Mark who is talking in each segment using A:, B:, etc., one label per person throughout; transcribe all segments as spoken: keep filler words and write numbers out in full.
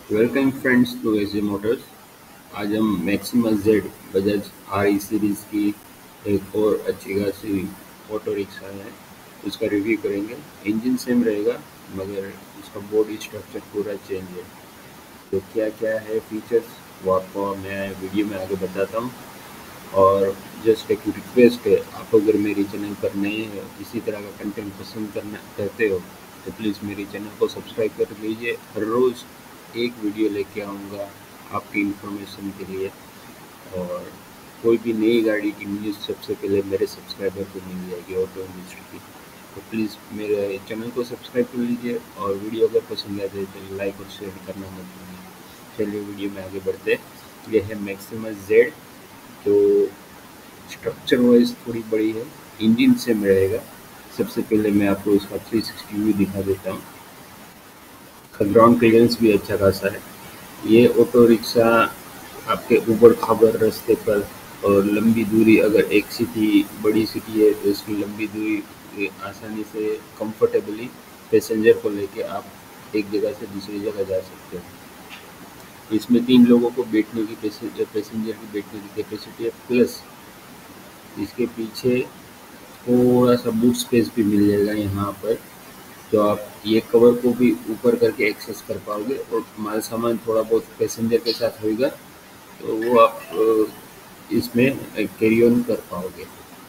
A: Welcome friends to AG motors. आज हम Maxima Z Bajaj R E series की एक और अच्छी खासी ऑटो रिक्शा है, उसका रिव्यू करेंगे। इंजन सेम रहेगा मगर उसका बॉडी स्ट्रक्चर पूरा चेंज है। तो क्या क्या है फीचर्स वो आपको मैं वीडियो में आगे बताता हूँ। और जस्ट एक रिक्वेस्ट है, आप अगर मेरी चैनल पर नए हैं, इसी तरह का कंटेंट पसंद करना करते हो तो प्लीज़ मेरी चैनल को सब्सक्राइब कर लीजिए। हर रोज़ एक वीडियो लेके आऊँगा आपकी इन्फॉर्मेशन के लिए। और कोई भी नई गाड़ी की न्यूज़ सबसे पहले मेरे सब्सक्राइबर को मिल जाएगी ऑटो इंडस्ट्री की। तो प्लीज़ मेरे चैनल को सब्सक्राइब कर लीजिए और वीडियो अगर पसंद आए तो लाइक और शेयर करना मत भूलिए। चलिए वीडियो में आगे बढ़ते हैं। यह है मैक्सिमा जेड, जो स्ट्रक्चर वाइज थोड़ी बड़ी है, इंजन सेम रहेगा। सबसे पहले मैं आपको इसका थ्री सिक्सटी व्यू दिखा देता हूँ। ग्राउंड क्लियरेंस भी अच्छा खासा है। ये ऑटो रिक्शा आपके ऊबड़ खाबड़ रास्ते पर और लंबी दूरी, अगर एक सिटी बड़ी सिटी है तो इसकी लंबी दूरी आसानी से कंफर्टेबली पैसेंजर को लेके आप एक जगह से दूसरी जगह जा सकते हो। इसमें तीन लोगों को बैठने की पैसेंजर पैसेंजर की बैठने की कैपेसिटी है, प्लस इसके पीछे थोड़ा सा बूट स्पेस भी मिल जाएगा यहाँ पर। तो आप ये कवर को भी ऊपर करके एक्सेस कर पाओगे और माल सामान थोड़ा बहुत पैसेंजर के साथ होएगा तो वो आप अ, इसमें कैरी ऑन कर पाओगे।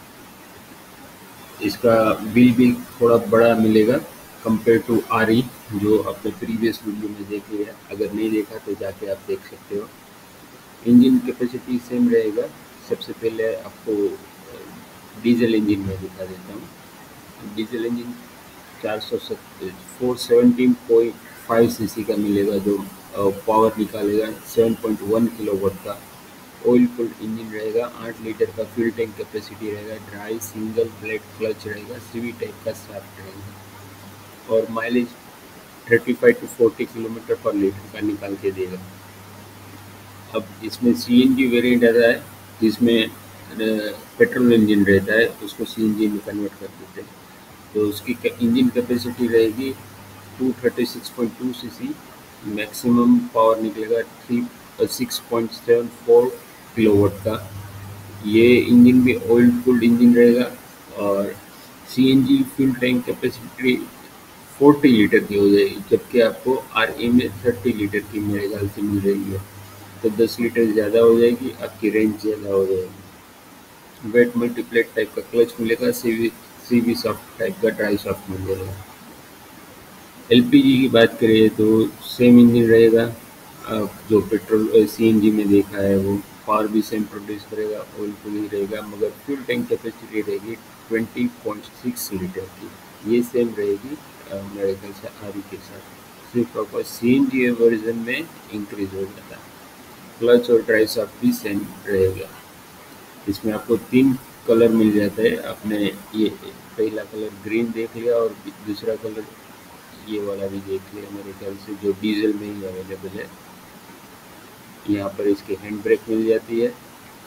A: इसका बिल भी थोड़ा बड़ा मिलेगा कंपेयर टू आर ई, जो आपने प्रीवियस वीडियो में देख लिया। अगर नहीं देखा तो जाके आप देख सकते हो। इंजन कैपेसिटी सेम रहेगा। सबसे पहले आपको डीजल इंजन में दिखा देता हूँ। डीजल इंजन चार सौ four seventeen point five CC सी का मिलेगा, जो पावर निकालेगा seven point one kilo watt का। ऑयल फुल्ड इंजन रहेगा। आठ लीटर का फ्यूल टैंक कैपेसिटी रहेगा। ड्राई सिंगल ब्लेड क्लच रहेगा। सीवी टाइप का शाफ्ट रहेगा और mileage thirty five to forty kilometre per litre का निकाल के देगा। अब इसमें सी एन जी वेरियंट आता है, जिसमें पेट्रोल इंजन रहता है, उसको सी एन जी में कन्वर्ट कर देते हैं। तो उसकी इंजन कैपेसिटी रहेगी two thirty six point two CC सी। मैक्सिमम पावर निकलेगा three six point seven four kilowatt का। ये इंजन भी ऑयल कूल्ड इंजन रहेगा और C N G fuel tank capacity forty litre की हो जाएगी, जबकि आपको आर ए में थर्टी लीटर की मेरे ख्याल से मिल रही है। तो दस लीटर ज़्यादा हो जाएगी, आपकी रेंज ज़्यादा हो जाएगी। वेट मल्टीप्लेट टाइप का क्लच मिलेगा। सीवी सीवी सॉफ्ट टाइप का ड्राई सॉफ्ट मिलेगा। एल पी जी की बात करें तो सेम इंजन रहेगा। आप जो पेट्रोल सी एन जी में देखा है वो पावर भी सेम प्रोड्यूस करेगा, ऑयल फुल ही रहेगा, मगर फ्यूल टैंक कैपेसिटी रहेगी ट्वेंटी पॉइंट सिक्स लीटर की। ये सेम रहेगी अ, मेरे ख्याल से आर ई के साथ। सिर्फ आपका सी एन जी वर्जन में इंक्रीज हो जाता है। क्लच और ड्राई सॉफ्ट भी सेम रहेगा। इसमें आपको तीन कलर मिल जाता है। आपने ये पहला कलर ग्रीन देख लिया और दूसरा कलर ये वाला भी देख लिया मेरे ख्याल से, जो डीजल में ही अवेलेबल है। यहाँ पर इसकी हैंड ब्रेक मिल जाती है।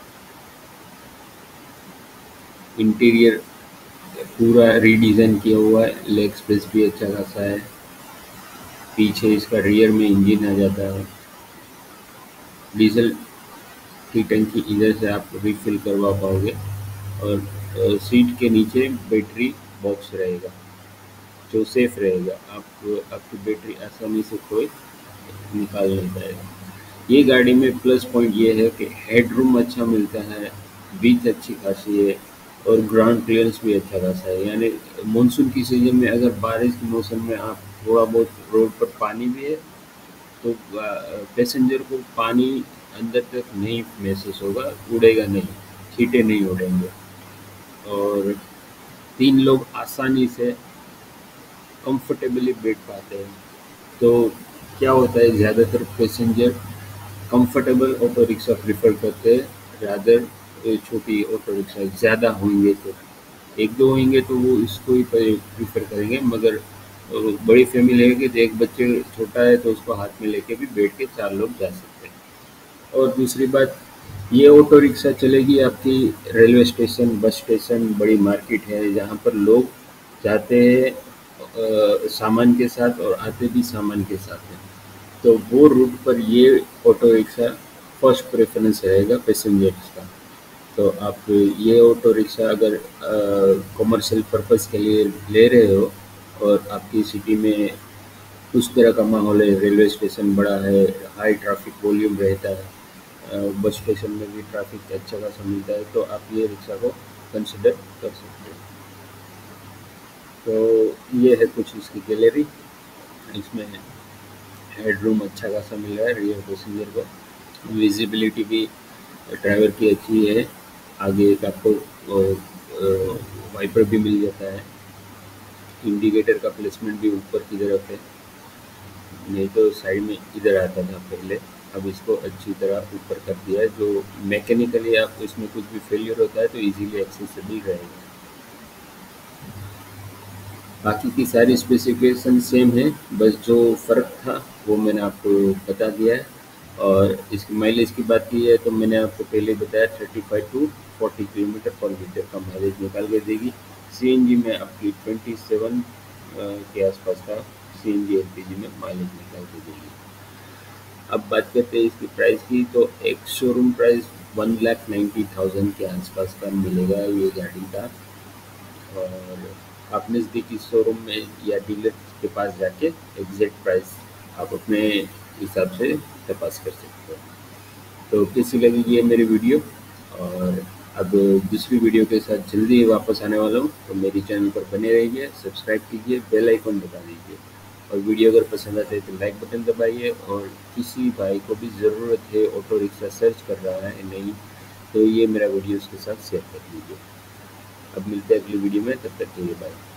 A: इंटीरियर पूरा रीडिज़ाइन किया हुआ है। लेग स्पेस भी अच्छा खासा है। पीछे इसका रियर में इंजन आ जाता है। डीजल की टंकी इधर से आप रिफिल करवा पाओगे और अ, सीट के नीचे बैटरी बॉक्स रहेगा, जो सेफ रहेगा। आप आपकी बैटरी आसानी से कोई निकाल नहीं पाएगा। ये गाड़ी में प्लस पॉइंट ये है कि हेडरूम अच्छा मिलता है, बीच अच्छी खासी है और ग्राउंड क्लियरेंस भी अच्छा खासा है। यानी मानसून की सीजन में अगर बारिश के मौसम में आप थोड़ा बहुत रोड पर पानी भी है तो पैसेंजर को पानी अंदर तक नहीं महसूस होगा, उड़ेगा नहीं, छींटे नहीं उड़ेंगे और तीन लोग आसानी से कंफर्टेबली बैठ पाते हैं। तो क्या होता है, ज़्यादातर passenger comfortable auto rickshaw prefer करते हैं रादर छोटी ऑटो रिक्शा। ज़्यादा होंगे तो एक दो होंगे तो वो इसको ही प्रेफर करेंगे, मगर अ, बड़ी फैमिली है कि एक बच्चे छोटा है तो उसको हाथ में लेके भी बैठ के चार लोग जा सकते हैं। और दूसरी बात, ये ऑटो रिक्शा चलेगी आपकी रेलवे स्टेशन, बस स्टेशन, बड़ी मार्केट है जहाँ पर लोग जाते हैं अ, सामान के साथ और आते भी सामान के साथ हैं। तो वो रूट पर ये ऑटो रिक्शा फर्स्ट प्रेफरेंस रहेगा पैसेंजर्स का। तो आप ये ऑटो रिक्शा अगर कमर्शियल पर्पस के लिए ले रहे हो और आपकी सिटी में उस तरह का माहौल है, रेलवे स्टेशन बड़ा है, हाई ट्रैफिक वॉल्यूम रहता है, अ, बस स्टेशन में भी ट्रैफिक अच्छा खासा मिलता है, तो आप ये रिक्शा को कंसिडर कर सकते हो। तो ये है कुछ इसकी गैलरी। इसमें हेडरूम अच्छा खासा मिल रहा है रियर पैसेंजर को, विजिबिलिटी भी ड्राइवर की अच्छी है, आगे एक आपको वाइपर भी मिल जाता है, इंडिकेटर का प्लेसमेंट भी ऊपर की तरफ है, नहीं तो साइड में इधर आता था पहले, अब इसको अच्छी तरह ऊपर कर दिया है, जो मैकेनिकली आप इसमें कुछ भी फेलियर होता है तो इजीली एक्सेसिबल रहेगा। बाकी की सारी स्पेसिफिकेशन सेम है, बस जो फ़र्क था वो मैंने आपको बता दिया है। और इसकी माइलेज की बात की है तो मैंने आपको पहले बताया thirty five to forty kilometre per litre का माइलेज निकाल के देगी। सीएनजी में आपकी ट्वेंटी सेवन के आसपास का सीएनजी एलपीजी में माइलेज निकाल के देगी। अब बात करते हैं इसकी प्राइस की, तो एक showroom price one lakh ninety thousand के आसपास का मिलेगा ये गाड़ी का। और आप नज़दीकी शोरूम में या डीलर के पास जाके एग्जैक्ट प्राइस आप अपने हिसाब से तपास कर सकते हो। तो कैसी लगी ये मेरी वीडियो, और अब दूसरी वीडियो के साथ जल्दी ही वापस आने वाला हूँ, तो मेरी चैनल पर बने रहिए, सब्सक्राइब कीजिए, बेल आइकन दबा दीजिए, और वीडियो अगर पसंद आते है तो लाइक बटन दबाइए। और किसी भाई को भी ज़रूरत है, ऑटो रिक्शा सर्च कर रहा है नहीं, तो ये मेरा वीडियो उसके साथ शेयर कर दीजिए। अब मिलते हैं अगली वीडियो में, तब तक के लिए बाय।